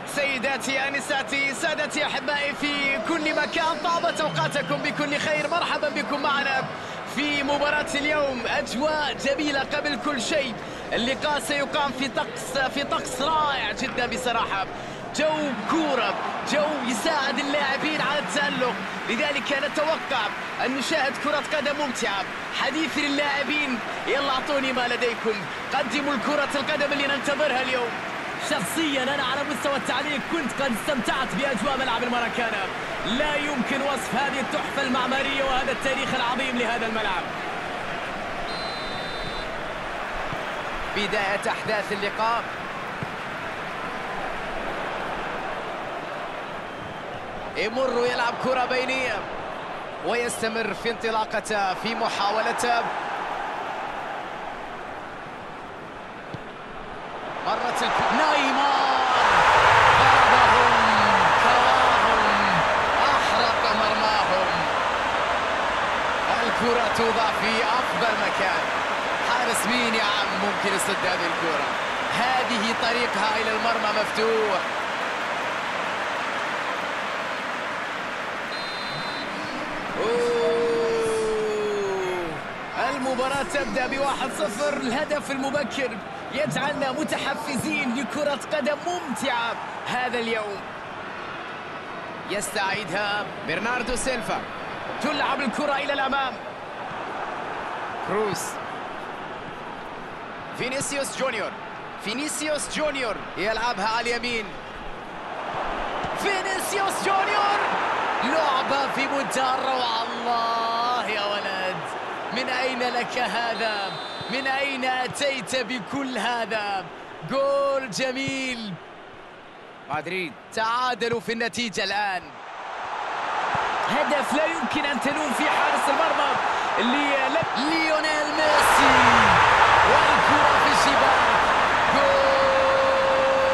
سيداتي أنساتي سادتي أحبائي في كل مكان، طابت أوقاتكم بكل خير. مرحبا بكم معنا في مباراة اليوم. أجواء جميلة قبل كل شيء. اللقاء سيقام في طقس رائع جدا بصراحة. جو كورة، جو يساعد اللاعبين على التألق، لذلك نتوقع أن نشاهد كرة قدم ممتعة. حديث للاعبين، يلا أعطوني ما لديكم، قدموا الكرة القدم اللي ننتظرها اليوم. شخصيا أنا على مستوى التعليق كنت قد استمتعت بأجواء ملعب الماراكانا. لا يمكن وصف هذه التحفة المعمارية وهذا التاريخ العظيم لهذا الملعب. بداية أحداث اللقاء. يمر يلعب كرة بينية ويستمر في انطلاقته في محاولته. مرت نيمار ضربهم كواهم أحرق مرماهم. الكرة توضع في أفضل مكان. حارس مين يا عم ممكن يصد هذه الكرة؟ هذه طريقها إلى المرمى مفتوح. المباراة تبدأ ب1-0. الهدف المبكر يجعلنا متحفزين لكرة قدم ممتعة هذا اليوم. يستعيدها برناردو سيلفا، تلعب الكرة إلى الأمام. كروس، فينيسيوس جونيور يلعبها على اليمين. فينيسيوس جونيور، لعبة في منتهى الروعة. الله يا ولد، من أين لك هذا؟ من أين أتيت بكل هذا؟ جول جميل. مدريد تعادلوا في النتيجة الآن. هدف لا يمكن أن تلوم فيه حارس المرمى ليونيل ميسي، والكرة في الشباك. جول.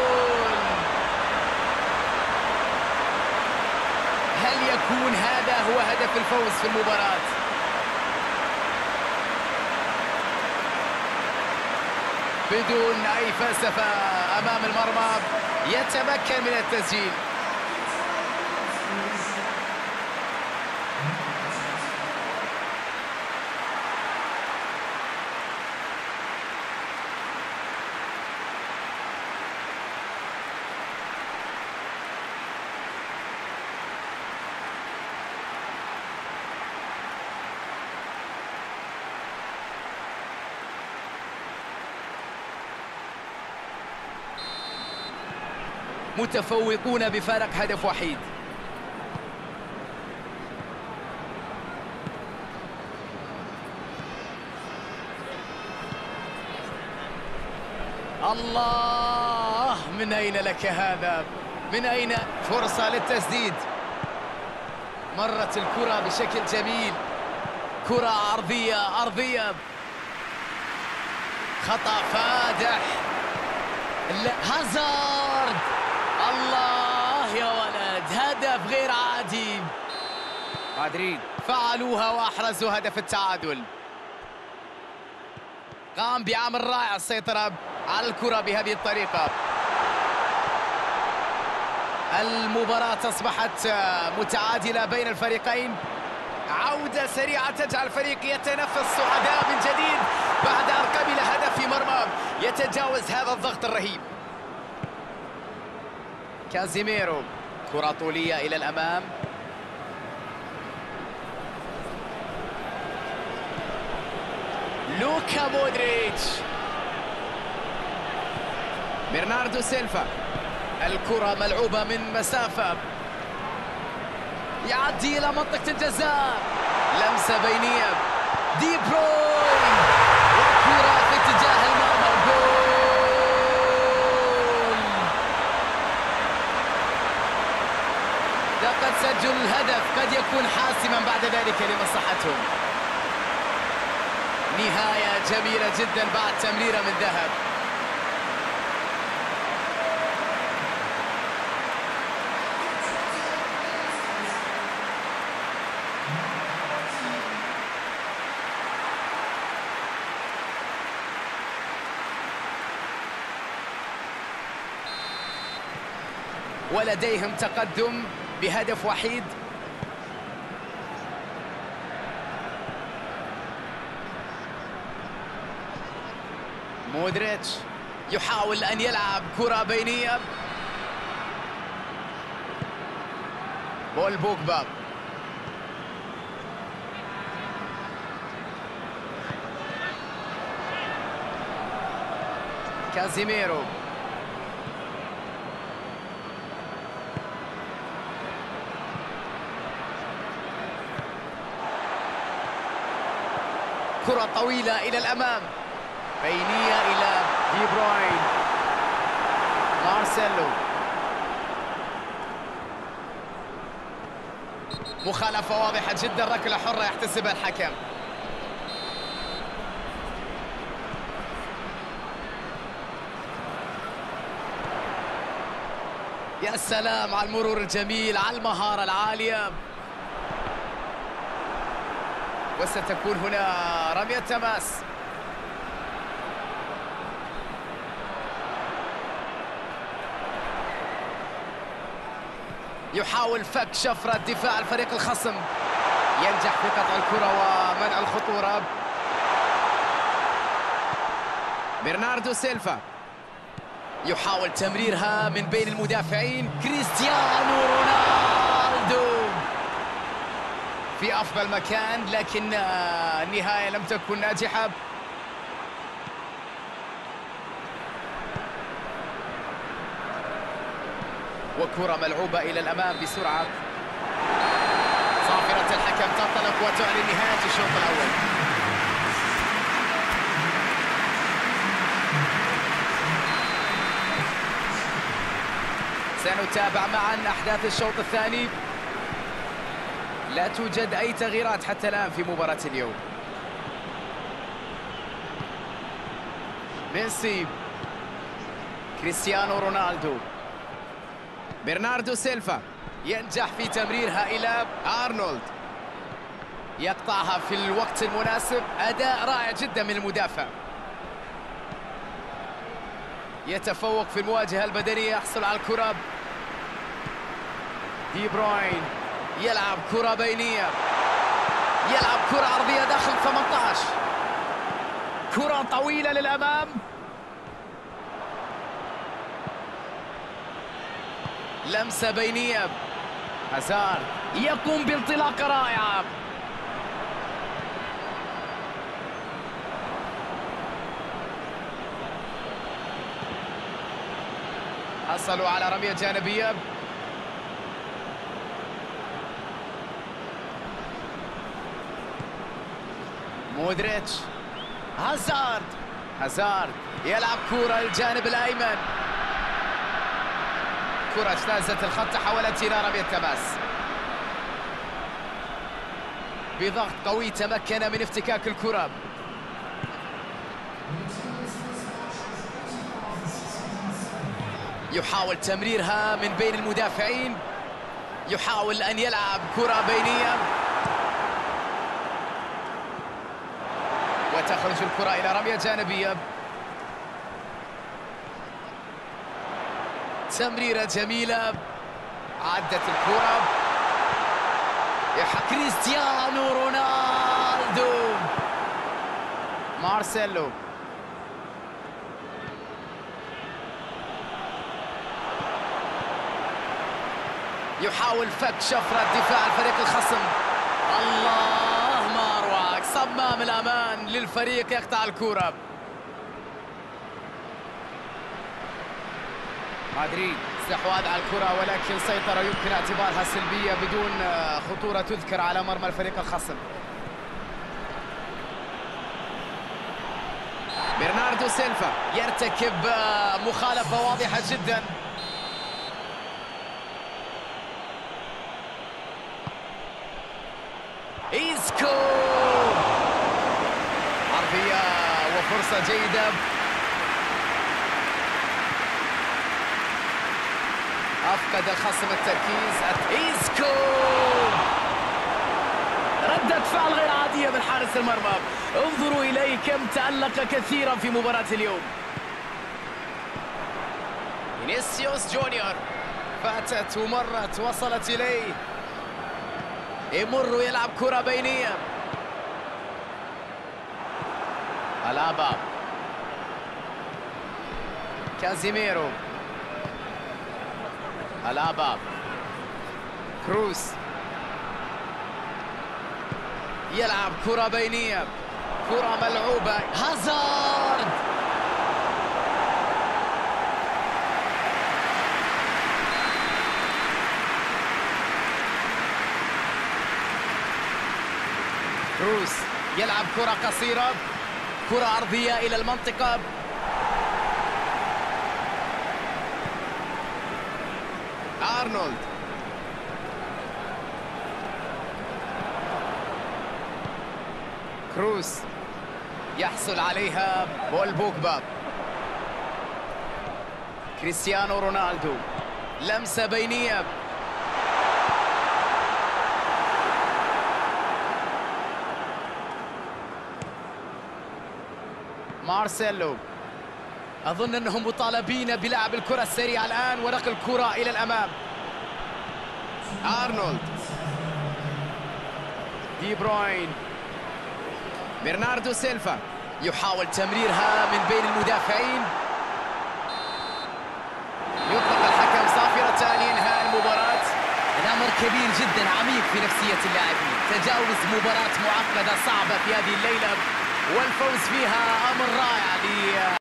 هل يكون هذا هو هدف الفوز في المباراة؟ بدون أي فلسفة أمام المرمى يتمكن من التسجيل. متفوقون بفارق هدف وحيد. الله، من أين لك هذا؟ من أين؟ فرصة للتسديد. مرت الكرة بشكل جميل. كرة أرضية. خطأ فادح. هازارد، الله يا ولد، هدف غير عادي. مدريد فعلوها واحرزوا هدف التعادل. قام بعمل رائع السيطرة على الكرة بهذه الطريقة. المباراة أصبحت متعادلة بين الفريقين. عودة سريعة تجعل الفريق يتنفس سعداء من جديد بعد أن قبل هدف في مرمى يتجاوز هذا الضغط الرهيب. كازيميرو، كرة طولية إلى الأمام. لوكا مودريتش، برناردو سيلفا، الكرة ملعوبة من مسافة، يعدي إلى منطقة الجزاء. لمسة بينية، دي بروين، والكرة في اتجاه المرمى. جول. لقد سجلوا الهدف، قد يكون حاسما بعد ذلك لمصلحتهم. نهاية جميلة جدا بعد تمريرة من ذهب. ولديهم تقدم بهدف وحيد. مودريتش يحاول أن يلعب كرة بينية. بول بوجبا، كازيميرو، كرة طويلة إلى الأمام، بينية إلى دي بروين، مارسيلو، مخالفة واضحة جدا، ركلة حرة يحتسبها الحكم. يا سلام على المرور الجميل، على المهارة العالية. وستكون هنا رمية تماس. يحاول فك شفرة دفاع الفريق الخصم، ينجح في قطع الكرة ومنع الخطورة. برناردو سيلفا يحاول تمريرها من بين المدافعين. كريستيانو رونالدو في أفضل مكان، لكن النهاية لم تكن ناجحة. وكرة ملعوبة إلى الأمام بسرعة. صافرة الحكم تنطلق وتعلن نهاية الشوط الأول. سنتابع معا أحداث الشوط الثاني. لا توجد أي تغييرات حتى الآن في مباراة اليوم. ميسي، كريستيانو رونالدو، برناردو سيلفا ينجح في تمريرها إلى أرنولد، يقطعها في الوقت المناسب. أداء رائع جدا من المدافع، يتفوق في المواجهة البدنية، يحصل على الكرة. دي بروين يلعب كرة بينية، يلعب كرة عرضية داخل 18، كرة طويلة للأمام. لمسة بينية، هازارد يقوم بانطلاقة رائعة. حصلوا على رمية جانبية. مودريتش، هازارد يلعب كرة الجانب الأيمن، كرة اجتازت الخط، تحولت إلى رمية تماس. بضغط قوي تمكن من افتكاك الكرة. يحاول تمريرها من بين المدافعين، يحاول أن يلعب كرة بينية، وتخرج الكرة إلى رمية جانبية. تمريرة جميلة، عدت الكرة. كريستيانو رونالدو، مارسيلو، يحاول فك شفرة دفاع الفريق الخصم. الله ما أروعك، صمام الأمان للفريق يقطع الكرة. مدريد استحواذ على الكرة، ولكن سيطرة يمكن اعتبارها سلبية بدون خطورة تذكر على مرمى الفريق الخصم. برناردو سيلفا يرتكب مخالفة واضحة جدا. إيسكو، عرضية وفرصة جيدة. أفقد الخصم التركيز. إيسكو، ردة فعل غير عادية من حارس المرمى. انظروا إليه كم تألق كثيرا في مباراة اليوم. فينيسيوس جونيور، فاتت ومرت وصلت إليه. يمر يلعب كرة بينية. ألابا، كازيميرو، ألابا، كروس، يلعب كرة بينية، كرة ملعوبة، هازارد. كروس يلعب كرة قصيرة، كرة أرضية إلى المنطقة. أرنولد، كروس يحصل عليها بول بوجبا. كريستيانو رونالدو، لمسة بينية. مارسيلو، أظن أنهم مطالبين بلعب الكرة السريعة الآن ونقل الكرة إلى الأمام. أرنولد، دي بروين، برناردو سيلفا يحاول تمريرها من بين المدافعين. يطلق الحكم صافرة لإنهاء المباراة. الأمر كبير جدا، عميق في نفسية اللاعبين. تجاوز مباراة معقدة صعبة في هذه الليلة والفوز فيها أمر رائع